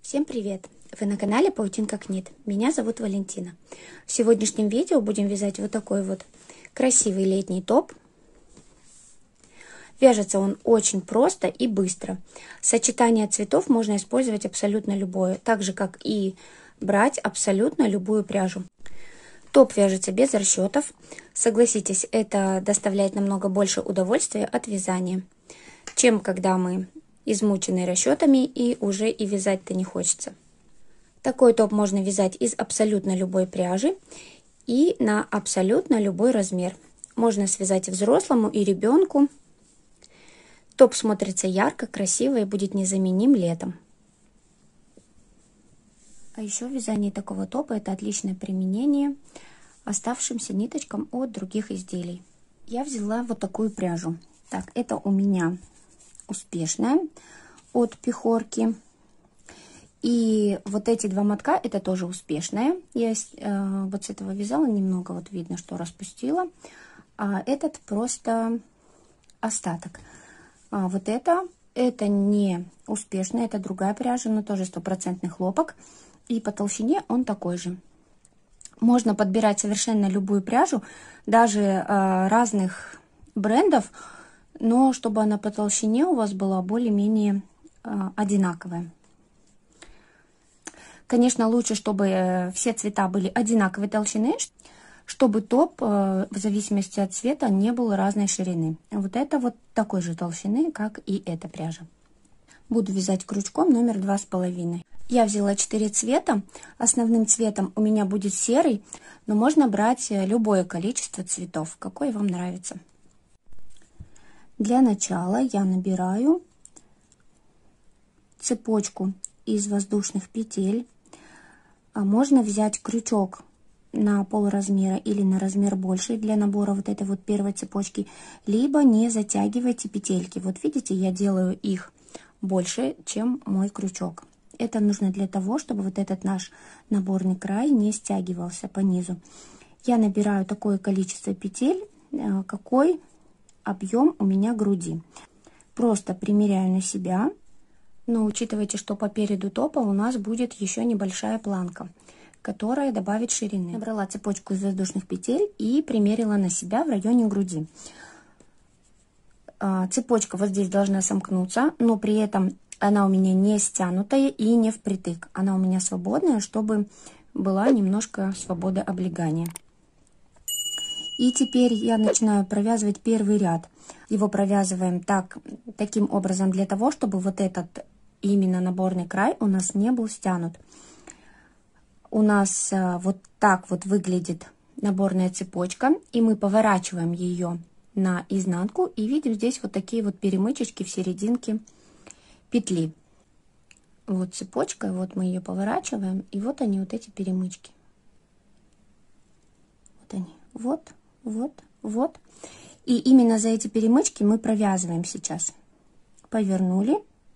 Всем привет! Вы на канале Паутинка Книт. Меня зовут Валентина. В сегодняшнем видео будем вязать вот такой вот красивый летний топ. Вяжется он очень просто и быстро. Сочетание цветов можно использовать абсолютно любое, так же как и брать абсолютно любую пряжу. Топ вяжется без расчетов. Согласитесь, это доставляет намного больше удовольствия от вязания, чем когда мы измучены расчетами и уже и вязать-то не хочется. Такой топ можно вязать из абсолютно любой пряжи и на абсолютно любой размер. Можно связать взрослому и ребенку. Топ смотрится ярко, красиво и будет незаменим летом. А еще вязание такого топа — это отличное применение оставшимся ниточкам от других изделий. Я взяла вот такую пряжу. Так, это у меня успешная от Пехорки. И вот эти два мотка — это тоже успешная. Я вот с этого вязала немного, вот видно, что распустила. А этот просто остаток. А вот это не успешная, это другая пряжа, но тоже 100% хлопок. И по толщине он такой же. Можно подбирать совершенно любую пряжу, даже разных брендов, но чтобы она по толщине у вас была более-менее одинаковая. Конечно, лучше, чтобы все цвета были одинаковой толщины, чтобы топ в зависимости от цвета не был разной ширины. Вот это вот такой же толщины, как и эта пряжа. Буду вязать крючком номер 2,5. Я взяла 4 цвета. Основным цветом у меня будет серый, но можно брать любое количество цветов, какой вам нравится. Для начала я набираю цепочку из воздушных петель. Можно взять крючок на полразмера или на размер больше для набора вот этой вот первой цепочки, либо не затягивайте петельки. Вот видите, я делаю их больше, чем мой крючок. Это нужно для того, чтобы вот этот наш наборный край не стягивался по низу. Я набираю такое количество петель, какой объем у меня груди. Просто примеряю на себя, но учитывайте, что по переду топа у нас будет еще небольшая планка, которая добавит ширины. Набрала цепочку из воздушных петель и примерила на себя в районе груди. Цепочка вот здесь должна сомкнуться, но при этом она у меня не стянутая и не впритык. Она у меня свободная, чтобы была немножко свобода облегания. И теперь я начинаю провязывать первый ряд. Его провязываем таким образом для того, чтобы вот этот именно наборный край у нас не был стянут. У нас вот так вот выглядит наборная цепочка, и мы поворачиваем ее на изнанку и видим здесь вот такие вот перемычечки в серединке петли. Вот цепочка, вот мы ее поворачиваем, и вот они, вот эти перемычки. Вот они, вот. Вот. И именно за эти перемычки мы провязываем сейчас. Повернули.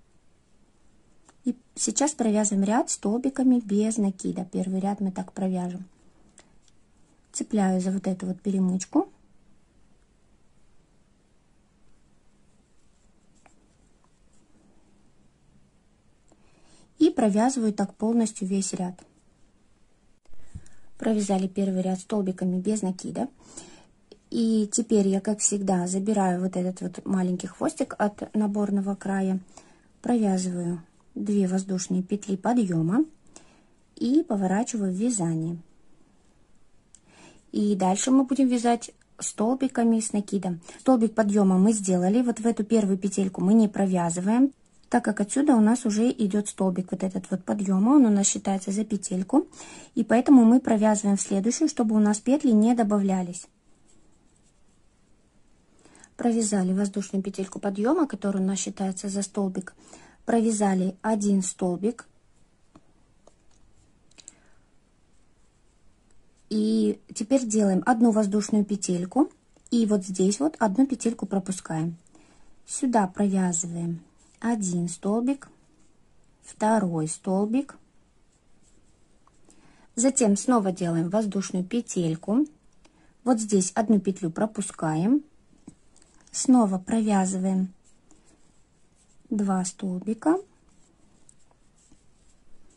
И сейчас провязываем ряд столбиками без накида. Первый ряд мы так провяжем. Цепляю за вот эту вот перемычку. И провязываю так полностью весь ряд. Провязали первый ряд столбиками без накида. И теперь я, как всегда, забираю вот этот вот маленький хвостик от наборного края, провязываю 2 воздушные петли подъема и поворачиваю в вязание. И дальше мы будем вязать столбиками с накидом. Столбик подъема мы сделали, вот в эту первую петельку мы не провязываем, так как отсюда у нас уже идет столбик вот этот вот подъема, он у нас считается за петельку, и поэтому мы провязываем в следующую, чтобы у нас петли не добавлялись. Провязали воздушную петельку подъема, которая у нас считается за столбик. Провязали 1 столбик. И теперь делаем 1 воздушную петельку. И вот здесь вот 1 петельку пропускаем. Сюда провязываем 1 столбик, 2 столбик. Затем снова делаем воздушную петельку. Вот здесь 1 петлю пропускаем. Снова провязываем 2 столбика,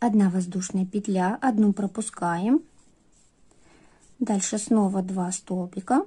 1 воздушная петля, 1 пропускаем, дальше снова 2 столбика.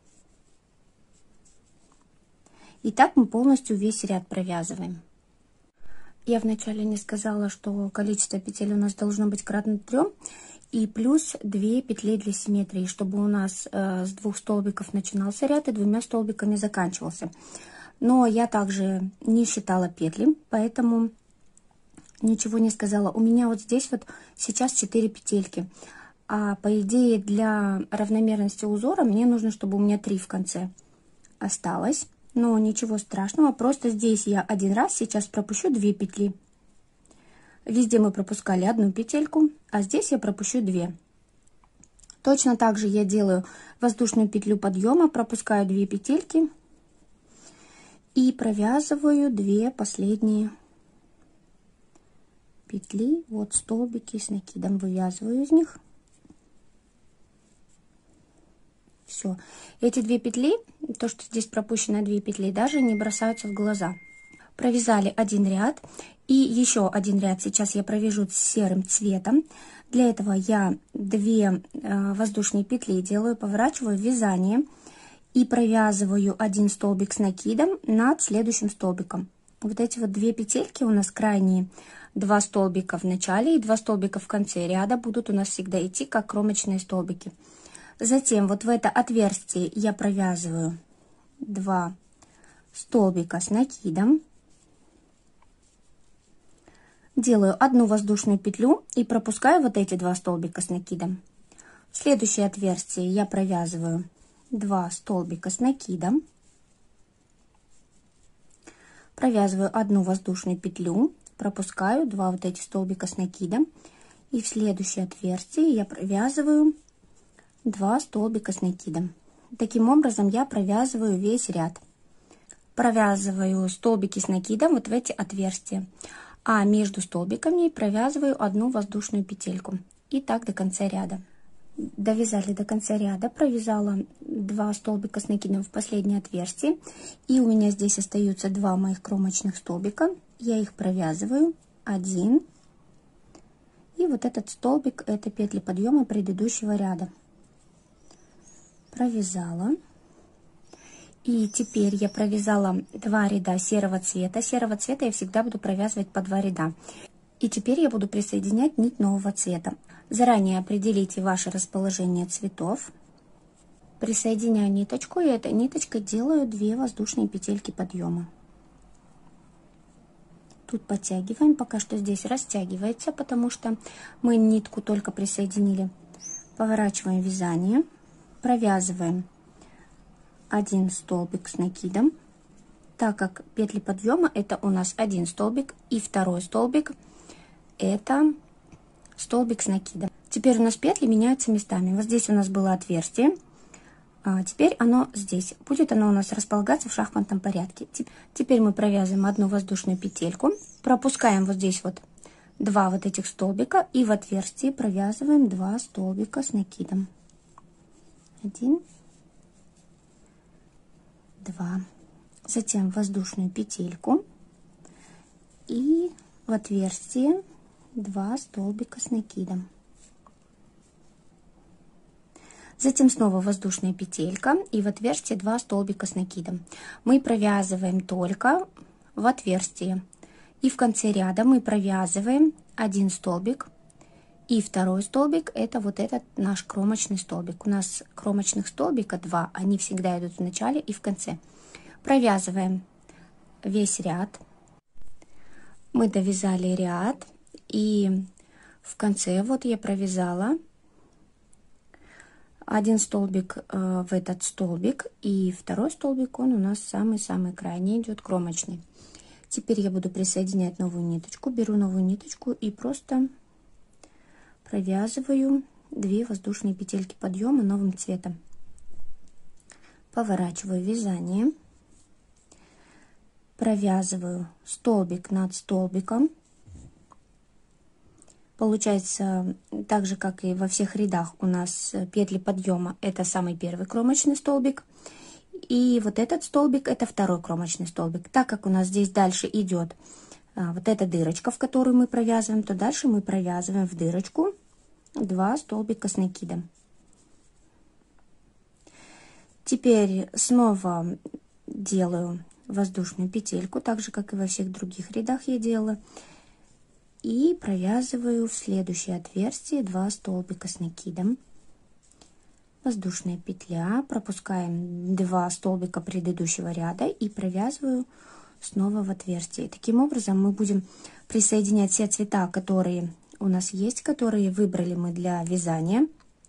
И так мы полностью весь ряд провязываем. Я вначале не сказала, что количество петель у нас должно быть кратно 3, и плюс 2 петли для симметрии, чтобы у нас с 2 столбиков начинался ряд и 2 столбиками заканчивался. Но я также не считала петли, поэтому ничего не сказала. У меня вот здесь вот сейчас 4 петельки. А по идее для равномерности узора мне нужно, чтобы у меня 3 в конце осталось. Но ничего страшного, просто здесь я один раз сейчас пропущу 2 петли. Везде мы пропускали 1 петельку, а здесь я пропущу 2. Точно так же я делаю воздушную петлю подъема, пропускаю 2 петельки и провязываю 2 последние петли. Вот столбики с накидом вывязываю из них. Все. Эти 2 петли, то, что здесь пропущено 2 петли, даже не бросаются в глаза. Провязали 1 ряд. И еще 1 ряд сейчас я провяжу с серым цветом. Для этого я 2 воздушные петли делаю, поворачиваю в вязание и провязываю 1 столбик с накидом над следующим столбиком. Вот эти вот 2 петельки у нас крайние, 2 столбика в начале и 2 столбика в конце ряда будут у нас всегда идти как кромочные столбики. Затем вот в это отверстие я провязываю 2 столбика с накидом. Делаю 1 воздушную петлю и пропускаю вот эти 2 столбика с накидом. В следующее отверстие я провязываю 2 столбика с накидом. Провязываю 1 воздушную петлю, пропускаю 2 вот эти столбика с накидом. И в следующее отверстие я провязываю 2 столбика с накидом. Таким образом я провязываю весь ряд. Провязываю столбики с накидом вот в эти отверстия. А между столбиками провязываю 1 воздушную петельку. И так до конца ряда. Довязали до конца ряда, провязала 2 столбика с накидом в последнее отверстие. И у меня здесь остаются 2 моих кромочных столбика. Я их провязываю 1. И вот этот столбик, это петли подъема предыдущего ряда. Провязала. И теперь я провязала 2 ряда серого цвета. Серого цвета я всегда буду провязывать по 2 ряда. И теперь я буду присоединять нить нового цвета. Заранее определите ваше расположение цветов. Присоединяю ниточку, и этой ниточкой делаю 2 воздушные петельки подъема. Тут подтягиваем, пока что здесь растягивается, потому что мы нитку только присоединили. Поворачиваем вязание, провязываем 1 столбик с накидом, так как петли подъема это у нас 1 столбик, и 2 столбик это столбик с накидом. Теперь у нас петли меняются местами. Вот здесь у нас было отверстие, а теперь оно здесь. Будет оно у нас располагаться в шахматном порядке. Теперь мы провязываем 1 воздушную петельку, пропускаем вот здесь вот 2 вот этих столбика и в отверстие провязываем 2 столбика с накидом. 1, 2. Затем воздушную петельку и в отверстие 2 столбика с накидом. Затем снова воздушная петелька и в отверстие 2 столбика с накидом. Мы провязываем только в отверстие. И в конце ряда мы провязываем 1 столбик. И 2 столбик это вот этот наш кромочный столбик. У нас кромочных столбика 2, они всегда идут в начале и в конце. Провязываем весь ряд. Мы довязали ряд, и в конце вот я провязала 1 столбик в этот столбик, и 2 столбик, он у нас самый-самый крайний идет кромочный. Теперь я буду присоединять новую ниточку, беру новую ниточку и просто провязываю 2 воздушные петельки подъема новым цветом. Поворачиваю вязание, провязываю столбик над столбиком. Получается, так же как и во всех рядах, у нас петли подъема это самый первый кромочный столбик, и вот этот столбик это 2 кромочный столбик. Так как у нас здесь дальше идет вот эта дырочка, в которую мы провязываем, то дальше мы провязываем в дырочку 2 столбика с накидом. Теперь снова делаю воздушную петельку, так же как и во всех других рядах я делала, и провязываю в следующее отверстие 2 столбика с накидом. Воздушная петля, пропускаем 2 столбика предыдущего ряда и провязываю снова в отверстие. Таким образом мы будем присоединять все цвета, которые у нас есть, которые выбрали мы для вязания.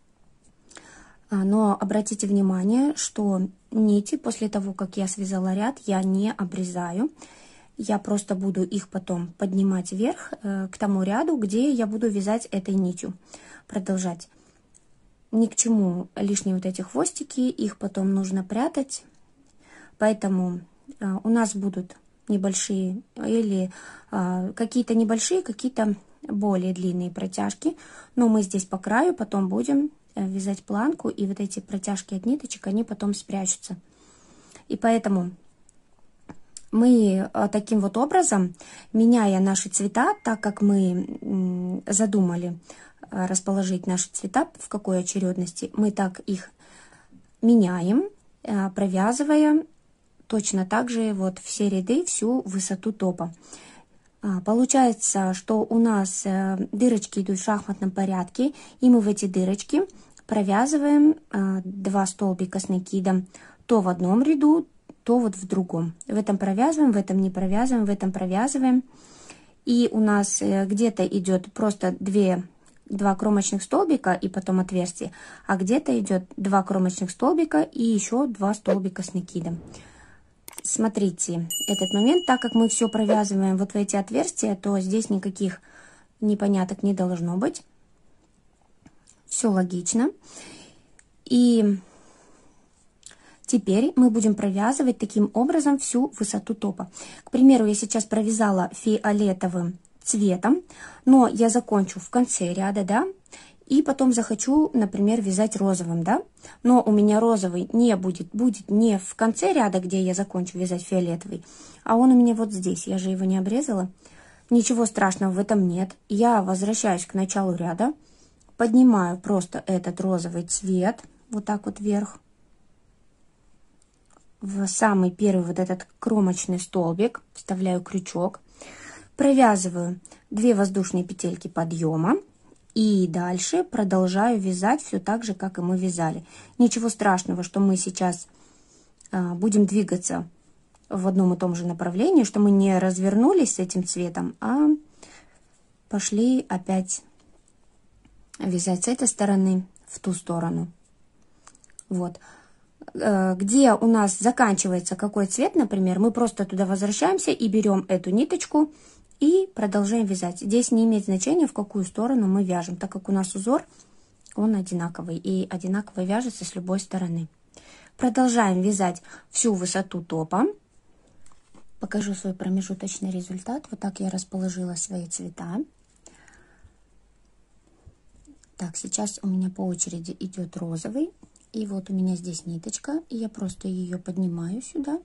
Но обратите внимание, что нити после того, как я связала ряд, я не обрезаю. Я просто буду их потом поднимать вверх к тому ряду, где я буду вязать этой нитью. Продолжать. Ни к чему лишние вот эти хвостики, их потом нужно прятать. Поэтому у нас будут небольшие или какие-то небольшие, какие-то более длинные протяжки. Но мы здесь по краю потом будем вязать планку, и вот эти протяжки от ниточек, они потом спрячутся. И поэтому мы таким вот образом, меняя наши цвета, так как мы задумали расположить наши цвета в какой очередности, мы так их меняем, провязывая точно так же вот все ряды, всю высоту топа. Получается, что у нас дырочки идут в шахматном порядке, и мы в эти дырочки провязываем 2 столбика с накидом то в одном ряду, то вот в другом. В этом провязываем, в этом не провязываем, в этом провязываем. И у нас где-то идет просто 2 кромочных столбика и потом отверстие, а где-то идет 2 кромочных столбика и еще 2 столбика с накидом. Смотрите этот момент, так как мы все провязываем вот в эти отверстия, то здесь никаких непоняток не должно быть. Все логично. И теперь мы будем провязывать таким образом всю высоту топа. К примеру, я сейчас провязала фиолетовым цветом, но я закончу в конце ряда, да, и потом захочу, например, вязать розовым, да, но у меня розовый не будет не в конце ряда, где я закончу вязать фиолетовый, а он у меня вот здесь, я же его не обрезала. Ничего страшного в этом нет. Я возвращаюсь к началу ряда, поднимаю просто этот розовый цвет вот так вот вверх, в самый первый вот этот кромочный столбик, вставляю крючок, провязываю 2 воздушные петельки подъема и дальше продолжаю вязать все так же, как и мы вязали. Ничего страшного, что мы сейчас будем двигаться в одном и том же направлении, что мы не развернулись с этим цветом, а пошли опять вязать с этой стороны в ту сторону. Вот. Где у нас заканчивается какой цвет, например, мы просто туда возвращаемся и берем эту ниточку и продолжаем вязать. Здесь не имеет значения, в какую сторону мы вяжем, так как у нас узор, он одинаковый и одинаково вяжется с любой стороны. Продолжаем вязать всю высоту топа. Покажу свой промежуточный результат. Вот так я расположила свои цвета. Так, сейчас у меня по очереди идет розовый. И вот у меня здесь ниточка, и я просто ее поднимаю сюда.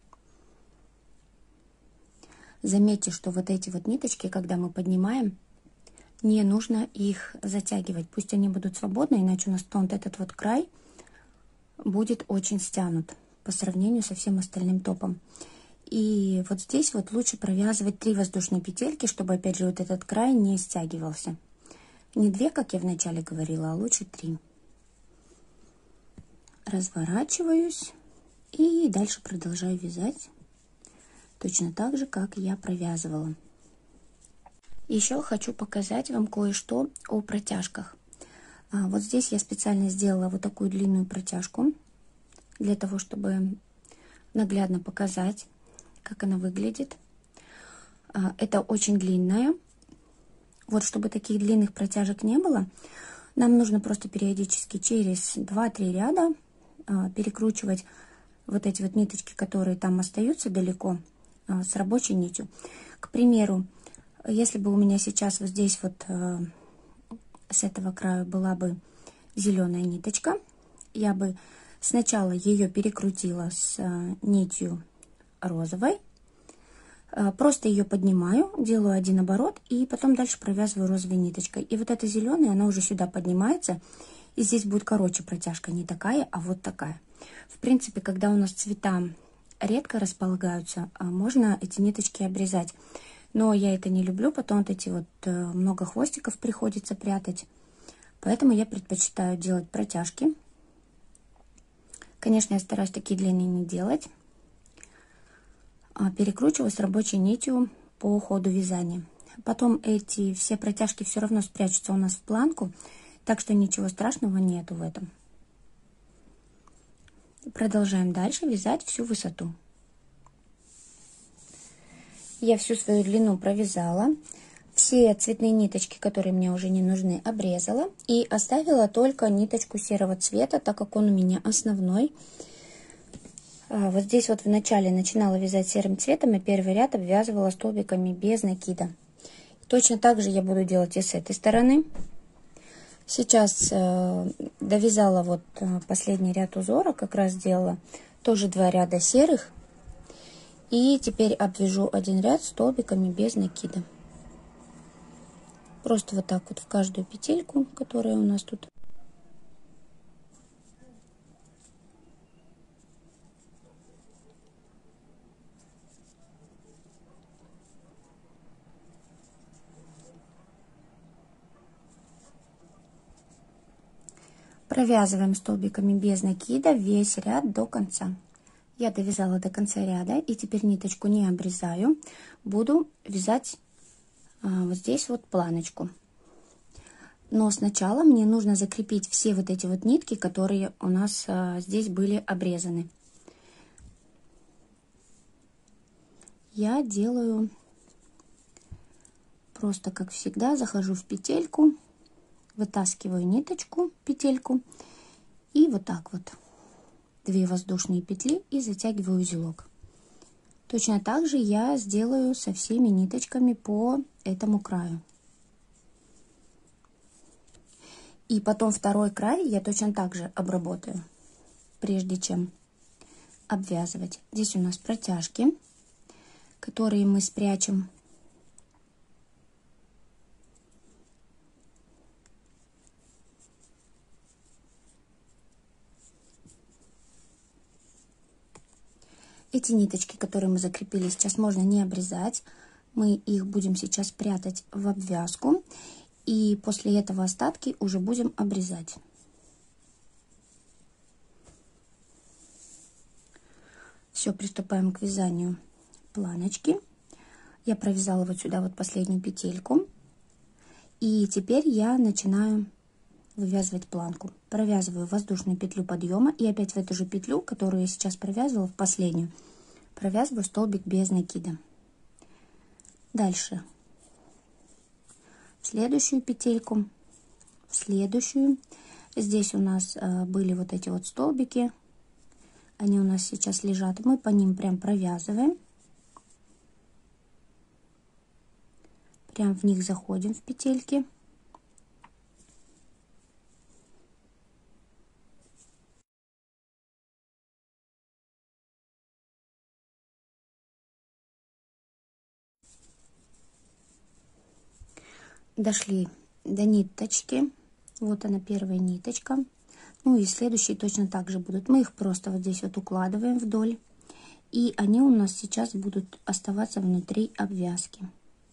Заметьте, что вот эти вот ниточки, когда мы поднимаем, не нужно их затягивать. Пусть они будут свободны, иначе у нас вот этот вот край будет очень стянут по сравнению со всем остальным топом. И вот здесь вот лучше провязывать 3 воздушные петельки, чтобы опять же вот этот край не стягивался. Не 2, как я вначале говорила, а лучше 3. Разворачиваюсь и дальше продолжаю вязать точно так же, как я провязывала. Еще хочу показать вам кое-что о протяжках. Вот здесь я специально сделала вот такую длинную протяжку для того, чтобы наглядно показать, как она выглядит. Это очень длинная. Вот чтобы таких длинных протяжек не было, нам нужно просто периодически через 2-3 ряда перекручивать вот эти вот ниточки, которые там остаются далеко, с рабочей нитью. К примеру, если бы у меня сейчас вот здесь вот с этого края была бы зеленая ниточка, я бы сначала ее перекрутила с нитью розовой, Просто ее поднимаю, делаю один оборот и потом дальше провязываю розовой ниточкой. И вот эта зеленая, она уже сюда поднимается. И здесь будет короче протяжка, не такая, а вот такая. В принципе, когда у нас цвета редко располагаются, можно эти ниточки обрезать. Но я это не люблю, потом вот эти вот много хвостиков приходится прятать. Поэтому я предпочитаю делать протяжки. Конечно, я стараюсь такие длинные не делать. Перекручиваю с рабочей нитью по ходу вязания. Потом эти все протяжки все равно спрячутся у нас в планку, так что ничего страшного нету в этом. Продолжаем дальше вязать всю высоту. Я всю свою длину провязала. Все цветные ниточки, которые мне уже не нужны, обрезала. И оставила только ниточку серого цвета, так как он у меня основной. Вот здесь вот в начале начинала вязать серым цветом, и первый ряд обвязывала столбиками без накида. Точно так же я буду делать и с этой стороны. Сейчас довязала вот последний ряд узора, как раз сделала тоже 2 ряда серых. И теперь обвяжу один ряд столбиками без накида. Просто вот так вот в каждую петельку, которая у нас тут. Провязываем столбиками без накида весь ряд до конца. Я довязала до конца ряда и теперь ниточку не обрезаю. Буду вязать вот здесь вот планочку. Но сначала мне нужно закрепить все вот эти вот нитки, которые у нас здесь были обрезаны. Я делаю просто, как всегда, захожу в петельку, вытаскиваю ниточку, петельку, и вот так вот 2 воздушные петли и затягиваю узелок. Точно так же я сделаю со всеми ниточками по этому краю. И потом второй край я точно так же обработаю, прежде чем обвязывать. Здесь у нас протяжки, которые мы спрячем. Эти ниточки, которые мы закрепили, сейчас можно не обрезать. Мы их будем сейчас прятать в обвязку. И после этого остатки уже будем обрезать. Все, приступаем к вязанию планочки. Я провязала вот сюда вот последнюю петельку. И теперь я начинаю вывязывать планку. Провязываю воздушную петлю подъема и опять в эту же петлю, которую я сейчас провязывала, в последнюю, провязываю столбик без накида. Дальше в следующую петельку, в следующую. Здесь у нас были вот эти вот столбики, они у нас сейчас лежат, мы по ним прям провязываем, прям в них заходим в петельки. Дошли до ниточки, вот она первая ниточка, ну и следующие точно так же будут. Мы их просто вот здесь вот укладываем вдоль, и они у нас сейчас будут оставаться внутри обвязки.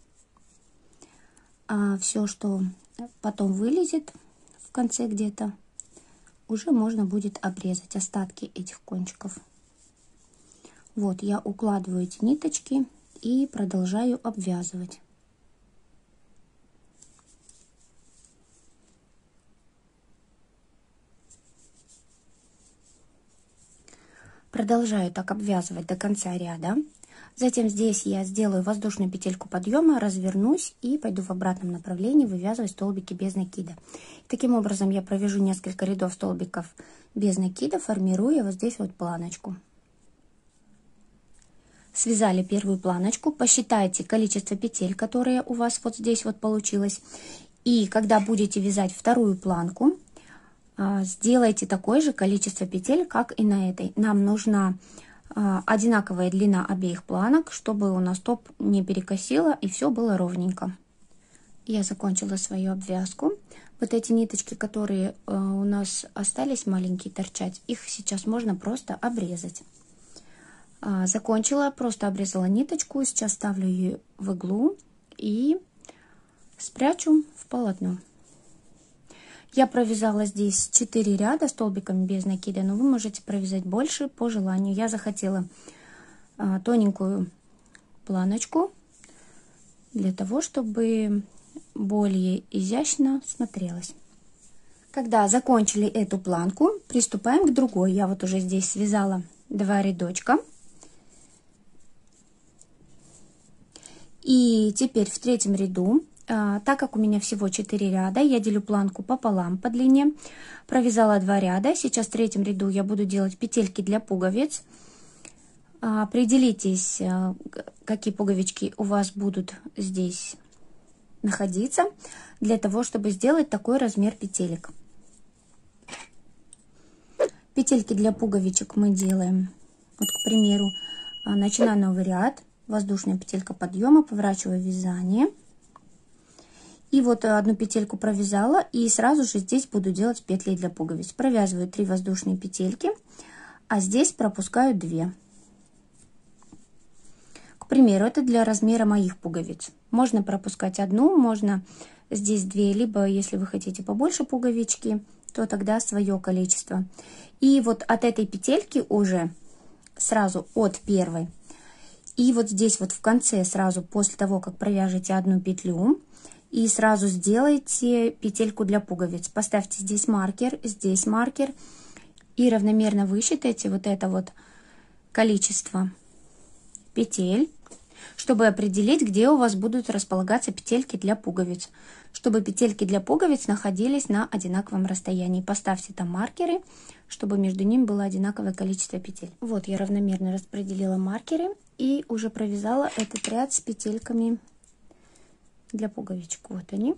А все, что потом вылезет в конце где-то, уже можно будет обрезать остатки этих кончиков. Вот я укладываю эти ниточки и продолжаю обвязывать. Продолжаю так обвязывать до конца ряда. Затем здесь я сделаю воздушную петельку подъема, развернусь и пойду в обратном направлении вывязывать столбики без накида. Таким образом я провяжу несколько рядов столбиков без накида, формируя вот здесь вот планочку. Связали первую планочку, посчитайте количество петель, которые у вас вот здесь вот получилось. И когда будете вязать вторую планку, сделайте такое же количество петель, как и на этой. Нам нужно одинаковая длина обеих планок, чтобы у нас топ не перекосило и все было ровненько. Я закончила свою обвязку. Вот эти ниточки, которые у нас остались маленькие торчать, их сейчас можно просто обрезать. Закончила, просто обрезала ниточку, сейчас ставлю ее в иглу и спрячу в полотно. Я провязала здесь 4 ряда столбиками без накида, но вы можете провязать больше по желанию. Я захотела тоненькую планочку для того, чтобы более изящно смотрелась. Когда закончили эту планку, приступаем к другой. Я вот уже здесь связала 2 рядочка. И теперь в третьем ряду, так как у меня всего 4 ряда, я делю планку пополам по длине, провязала 2 ряда. Сейчас в третьем ряду я буду делать петельки для пуговиц. Определитесь, какие пуговички у вас будут здесь находиться, для того, чтобы сделать такой размер петелек. Петельки для пуговичек мы делаем, вот, к примеру, начинаю новый ряд, воздушная петелька подъема, поворачиваю вязание. И вот одну петельку провязала, и сразу же здесь буду делать петли для пуговиц. Провязываю 3 воздушные петельки, а здесь пропускаю 2. К примеру, это для размера моих пуговиц. Можно пропускать одну, можно здесь 2, либо если вы хотите побольше пуговички, то тогда свое количество. И вот от этой петельки уже сразу от первой, и вот здесь вот в конце, сразу после того, как провяжете одну петлю, и сразу сделайте петельку для пуговиц. Поставьте здесь маркер, и равномерно высчитайте вот это вот количество петель, чтобы определить, где у вас будут располагаться петельки для пуговиц. Чтобы петельки для пуговиц находились на одинаковом расстоянии. Поставьте там маркеры, чтобы между ними было одинаковое количество петель. Вот я равномерно распределила маркеры и уже провязала этот ряд с петельками для пуговичек. Вот они.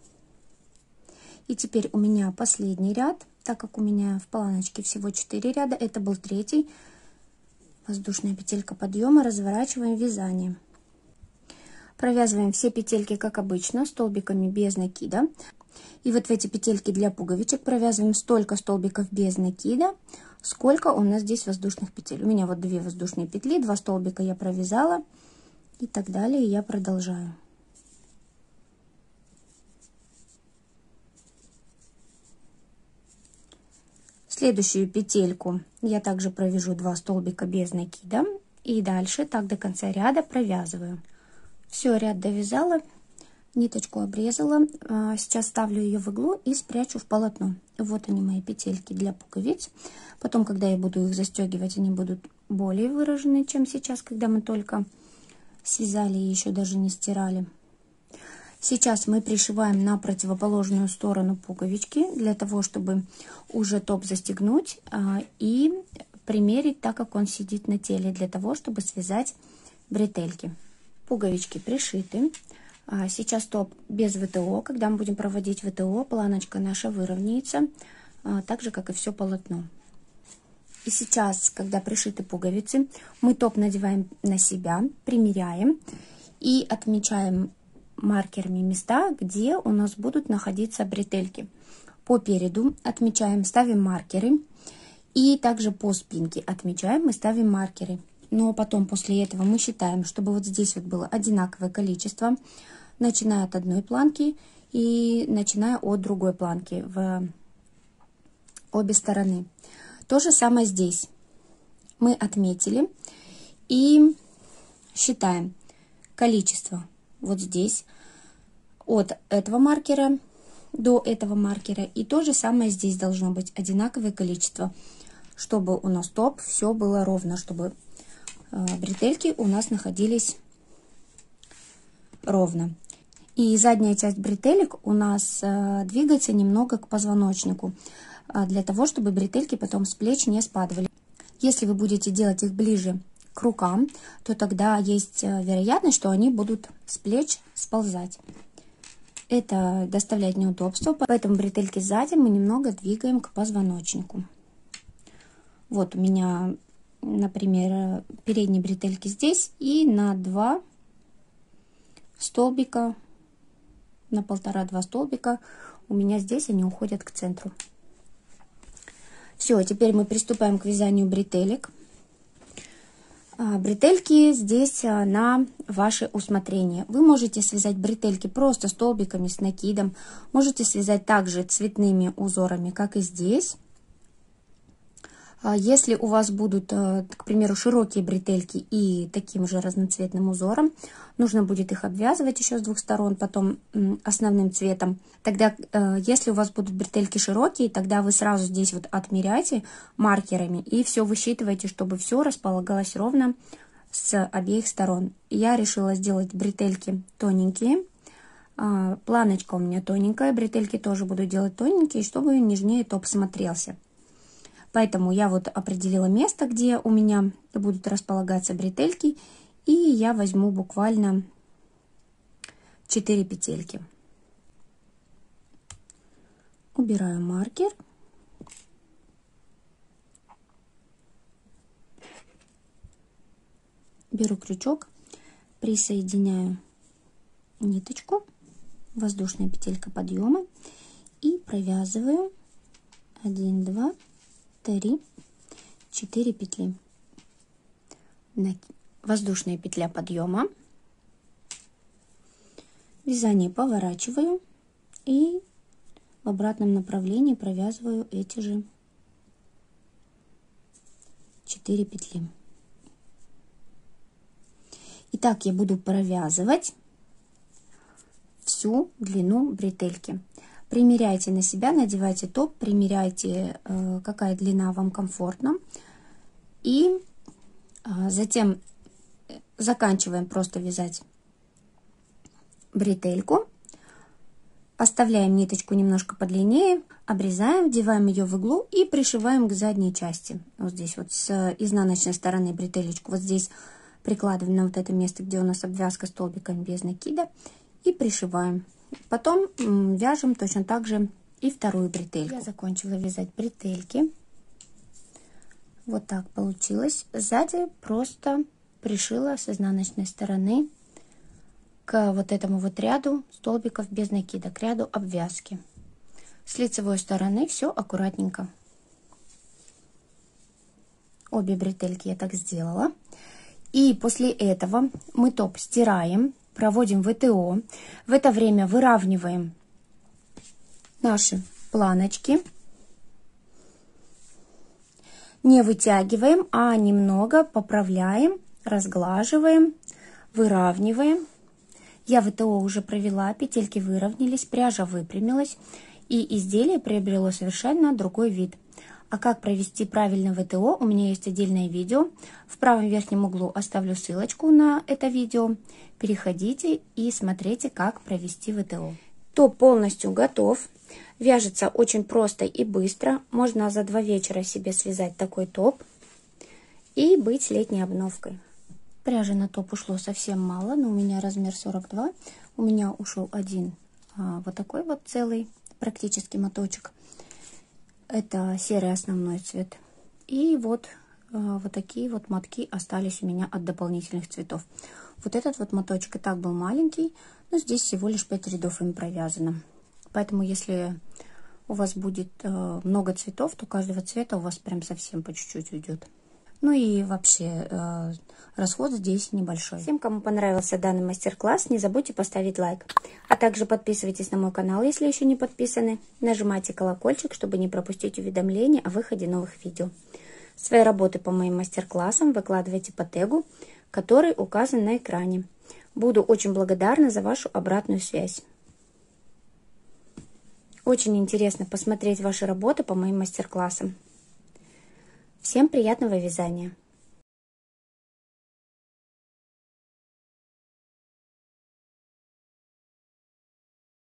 И теперь у меня последний ряд, так как у меня в планочке всего 4 ряда, это был 3-й. Воздушная петелька подъема, разворачиваем вязание. Провязываем все петельки, как обычно, столбиками без накида. И вот в эти петельки для пуговичек провязываем столько столбиков без накида, сколько у нас здесь воздушных петель. У меня вот 2 воздушные петли, 2 столбика я провязала, и так далее я продолжаю. Следующую петельку я также провяжу 2 столбика без накида, и дальше так до конца ряда провязываю. Все, ряд довязала, ниточку обрезала, сейчас ставлю ее в иглу и спрячу в полотно. Вот они, мои петельки для пуговиц. Потом, когда я буду их застегивать, они будут более выражены, чем сейчас, когда мы только связали и еще даже не стирали. Сейчас мы пришиваем на противоположную сторону пуговички, для того, чтобы уже топ застегнуть и примерить так, как он сидит на теле, для того, чтобы связать бретельки. Пуговички пришиты. Сейчас топ без ВТО. Когда мы будем проводить ВТО, планочка наша выровняется, так же, как и все полотно. И сейчас, когда пришиты пуговицы, мы топ надеваем на себя, примеряем и отмечаем маркерами места, где у нас будут находиться бретельки. По переду отмечаем, ставим маркеры. И также по спинке отмечаем и ставим маркеры. Но потом после этого мы считаем, чтобы вот здесь вот было одинаковое количество, начиная от одной планки и начиная от другой планки в обе стороны. То же самое здесь. Мы отметили и считаем количество вот здесь от этого маркера до этого маркера. И то же самое здесь должно быть одинаковое количество, чтобы у нас топ все было ровно, чтобы бретельки у нас находились ровно. И задняя часть бретелек у нас двигается немного к позвоночнику, для того, чтобы бретельки потом с плеч не спадали. Если вы будете делать их ближе к рукам, то тогда есть вероятность, что они будут с плеч сползать. Это доставляет неудобства, поэтому бретельки сзади мы немного двигаем к позвоночнику. Вот у меня например, передние бретельки здесь и на 2 столбика, на 1,5-2 столбика у меня здесь они уходят к центру. Все, теперь мы приступаем к вязанию бретелек. Бретельки здесь на ваше усмотрение. Вы можете связать бретельки просто столбиками с накидом. Можете связать также цветными узорами, как и здесь. Если у вас будут, к примеру, широкие бретельки и таким же разноцветным узором, нужно будет их обвязывать еще с 2 сторон, потом основным цветом. Тогда, если у вас будут бретельки широкие, тогда вы сразу здесь вот отмеряйте маркерами и все высчитываете, чтобы все располагалось ровно с обеих сторон. Я решила сделать бретельки тоненькие. Планочка у меня тоненькая, бретельки тоже буду делать тоненькие, чтобы нежнее топ смотрелся. Поэтому я вот определила место, где у меня будут располагаться бретельки, и я возьму буквально 4 петельки. Убираю маркер. Беру крючок, присоединяю ниточку, воздушная петелька подъема и провязываю 1, 2, 3, 4 петли. Воздушная петля подъема, вязание поворачиваю и в обратном направлении провязываю эти же 4 петли. Итак, я буду провязывать всю длину бретельки. Примеряйте на себя, надевайте топ, примеряйте, какая длина вам комфортна. И затем заканчиваем просто вязать бретельку. Оставляем ниточку немножко подлиннее, обрезаем, вдеваем ее в иглу и пришиваем к задней части. Вот здесь вот с изнаночной стороны бретелечку. Вот здесь прикладываем на вот это место, где у нас обвязка столбиком без накида, и пришиваем. Потом вяжем точно так же и вторую бретельку. Я закончила вязать бретельки. Вот так получилось. Сзади просто пришила с изнаночной стороны к вот этому вот ряду столбиков без накида, к ряду обвязки. С лицевой стороны все аккуратненько. Обе бретельки я так сделала. И после этого мы топ стираем, проводим ВТО. В это время выравниваем наши планочки. Не вытягиваем, а немного поправляем, разглаживаем, выравниваем. Я ВТО уже провела, петельки выровнялись, пряжа выпрямилась, и изделие приобрело совершенно другой вид. А как провести правильно ВТО, у меня есть отдельное видео. В правом верхнем углу оставлю ссылочку на это видео. Переходите и смотрите, как провести ВТО. Топ полностью готов. Вяжется очень просто и быстро. Можно за 2 вечера себе связать такой топ и быть летней обновкой. Пряжи на топ ушло совсем мало, но у меня размер 42. У меня ушел один вот такой вот целый практически моточек. Это серый основной цвет. И вот такие вот мотки остались у меня от дополнительных цветов. Вот этот вот моточек и так был маленький, но здесь всего лишь 5 рядов им провязано. Поэтому если у вас будет много цветов, то каждого цвета у вас прям совсем по чуть-чуть уйдет. Ну и вообще расход здесь небольшой. Всем, кому понравился данный мастер-класс, не забудьте поставить лайк. А также подписывайтесь на мой канал, если еще не подписаны. Нажимайте колокольчик, чтобы не пропустить уведомления о выходе новых видео. Свои работы по моим мастер-классам выкладывайте по тегу, который указан на экране. Буду очень благодарна за вашу обратную связь. Очень интересно посмотреть ваши работы по моим мастер-классам. Всем приятного вязания!